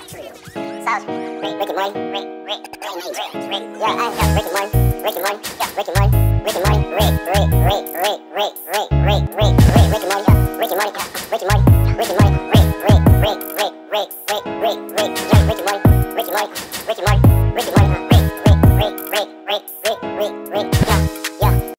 true. Sounds Rick and Morty, yeah, I got Rick and Morty, Rick and Morty, yeah, Rick and Morty, Rick and Morty, Rick and Morty, yeah, Rick and Morty, Rick and Morty, yeah, Rick and Morty, yeah, Rick and Morty, Rick and Morty,